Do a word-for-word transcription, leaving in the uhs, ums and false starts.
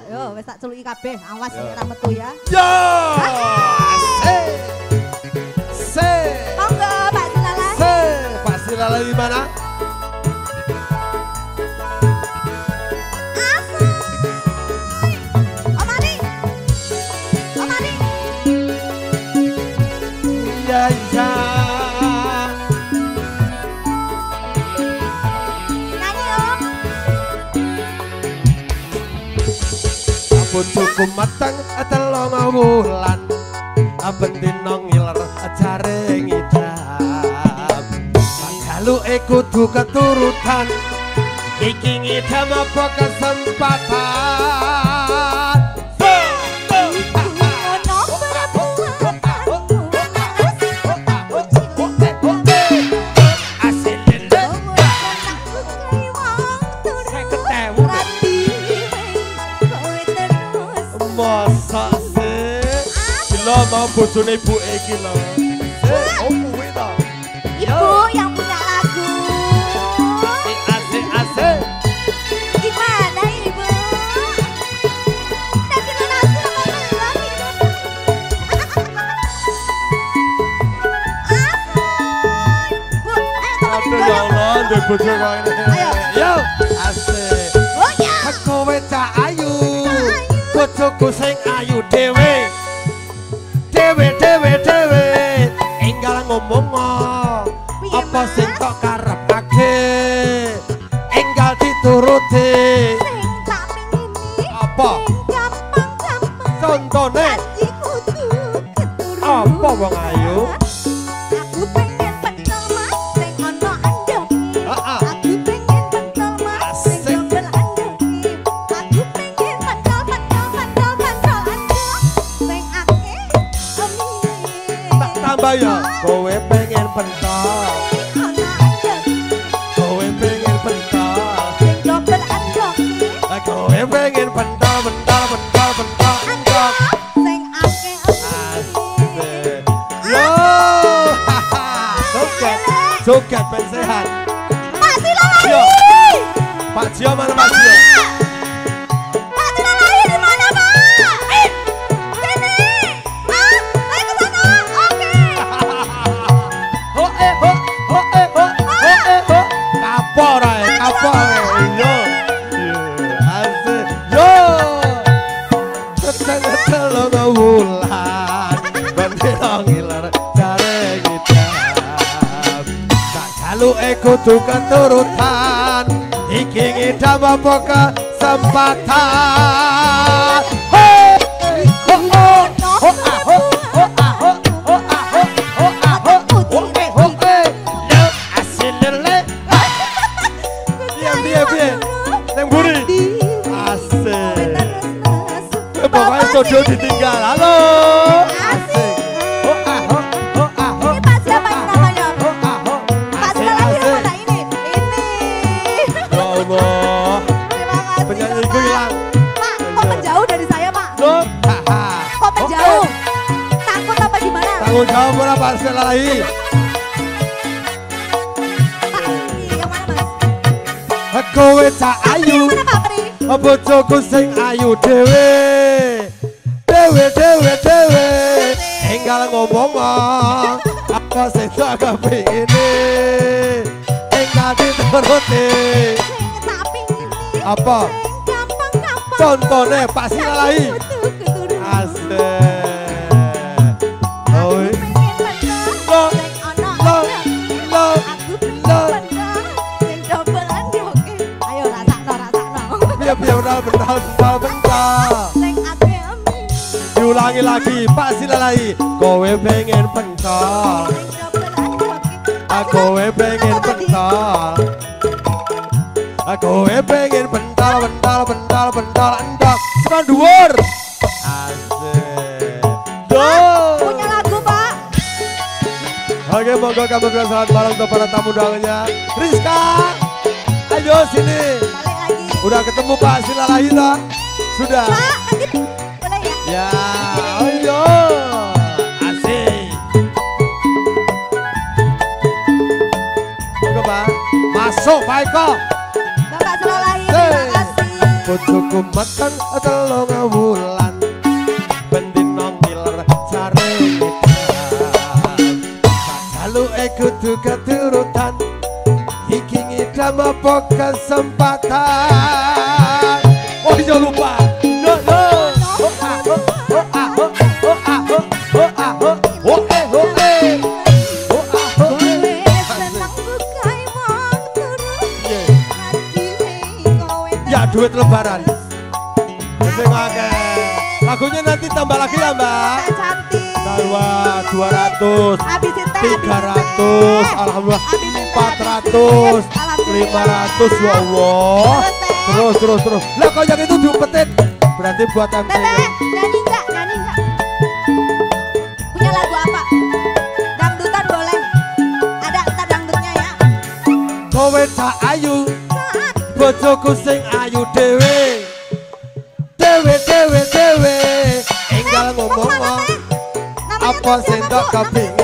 Yo, wis tak celuki kabeh. Awas ora metu ya. Yo! Se. Se. Monggo Pak Silala. Se. Pak Silala di mana? Ya ya. Bojoku matang telung wulan bendina ngiler jare ngidam jaluke kudu keturutan iki ngidam apa kesempatan masa sih gila mau bojone ibu iki lho eh oh kuwi to ibu yang punya lagu asik asik gimana ibu nanti lunasi apa belum bu aduh ya Allah ndek bojo kok ini yo asik oh ya kowe cak ayu bojoku sing ayu dhewe dhewe dhewe dhewe enggal ngomong apa sing tok karepake enggal dituruti apa contone apa wong ayu aku pengen pentol mas sing ono andhoke aku pengen pentol mas sing dobel andhoke aku pengen pentol pentol pentol pentol andhok sing akeh tak tambah ya kowe pengen pentol ono andhoke kowe pengen pentol sing dobel andhoke kowe pengen pentol pentol pentol pentol andhok sing akeh asik yo joget joget ben sehat Pak Silala yo Pak Jio mana Pak Jio Pak Silala di mana Pak eh sini ah ayo ke sana oke ho eh ho ho eh ho ho eh ho kapor ae kapor yo asik yo keteng telung wulan bendina ngiler jare ngidam tak jaluke kudu keturutan iki ngidam apa kesempatan hey ho ho ho ah ho ho ah ho ho ah ho ho ah ho ho eh ho eh yo asilele piye piye piye nang buri asik pokoknya studio ditinggal halo asik ho ah ho ho ah ho ini Pak siapa ini namanya ho ah ho Pak asik Silala di asik mana ini ini ya Allah terima kasih penyanyi Bapak. gue hilang Pak kok menjauh dari saya Pak lo haha kok menjauh takut apa gimana tanggung jawab ora Pak Silalahi Pak yang mana Mas kowe cak ayu mana Pak Pri bojoku sing ayu dhewe dhewe dhewe dhewe enggal ngomong apa sing tak kepingine enggal dituruti tak pingin apa gampang gampang contone Pak Silalahi asik oi lo lo lo lo ayo rasakno rasakno biar biar udah bentar bentar bentar diulangi lagi Pak Silalahi kowe pengen pentol kowe pengen pentol kowe pengen pentol pentol pentol pentol endok sekarang dhuwur asik do punya lagu Pak oke monggo kamu selamat malam untuk para tamu undangannya Rizka ayo sini balik lagi udah ketemu Pak Silalahi toh sudah Pak nanti boleh ya ya ayo asik monggo Pak masuk Pak Eko Bapak Silalahi terima kasih bojoku meteng telung wulan bendino ngiler jaringan sajaluke kudu keturutan iki ngidam apa kesempatan. Oh jangan lupa yo yo oh ah oh oh ah oh oh ah oh oh ah oh oh eh oh eh oh ah oh ya duit lebaran sing akeh lagunya nanti tambah lagi ya mbak dua dua ratus tiga ratus alhamdulillah empat ratus lima ratus ya Allah terus terus terus lah kok yang itu diumpetin berarti buat M C nyanyi enggak nyanyi enggak punya lagu apa dangdutan boleh ada entar dangdutnya ya kowe cak ayu bojoku sing ayu dewe dewe dewe dewe enggal ngomong apa sendok keping